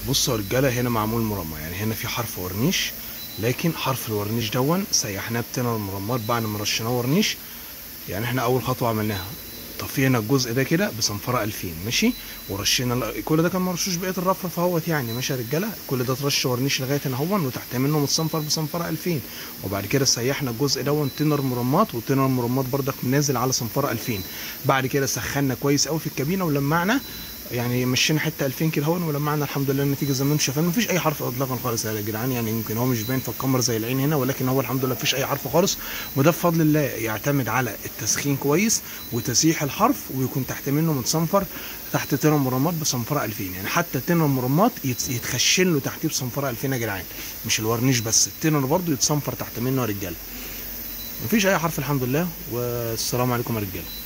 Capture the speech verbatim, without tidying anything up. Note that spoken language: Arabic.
بصوا يا رجاله، هنا معمول مرمى، يعني هنا في حرف ورنيش، لكن حرف الورنيش دون سيحناه بتنر المرمات بعد ما رشيناه ورنيش. يعني احنا اول خطوه عملناها طفينا الجزء ده كده بصنفره ألفين ماشي، ورشينا كل ده كان مرشوش بقيه الرفرف اهوت يعني ماشي يا رجاله. كل ده اترش ورنيش لغايه هنا اهون، وتحت منه متصنفر بصنفره ألفين. وبعد كده سيحنا الجزء دون تنر مرمات، وتنر مرمات بردك نازل على صنفره ألفين. بعد كده سخنا كويس قوي في الكابينه ولمعنا، يعني مشينا حته ألفين كده هون ولمعنا. الحمد لله النتيجه زي ما انتم شايفين، مفيش اي حرف اطلاقا خالص يا جدعان. يعني يمكن هو مش باين في الكاميرا زي العين هنا، ولكن هو الحمد لله مفيش اي حرف خالص. وده بفضل الله يعتمد على التسخين كويس وتسيح الحرف، ويكون تحت منه متصنفر تحت تنر مرمات بصنفره ألفين. يعني حتى تنر مرمات يتخشن له تحتيه بصنفره ألفين يا جدعان، مش الورنيش بس، التنر برضه يتصنفر تحت منه يا رجاله. مفيش اي حرف الحمد لله. والسلام عليكم يا رجاله.